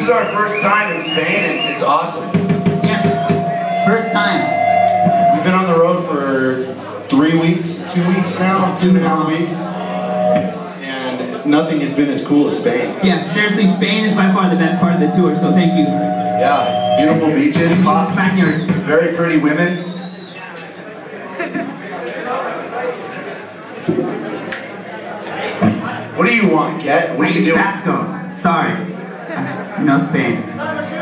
is our first time in Spain, and it's awesome. Yes, first time. We've been on the road for 3 weeks, 2 weeks now, 2.5 weeks, and nothing has been as cool as Spain. Yes, seriously, Spain is by far the best part of the tour, so thank you. Yeah, beautiful beaches, hot, Spaniards. very pretty women. What do you want, Get? What do you do? Basco. Sorry. No Spain.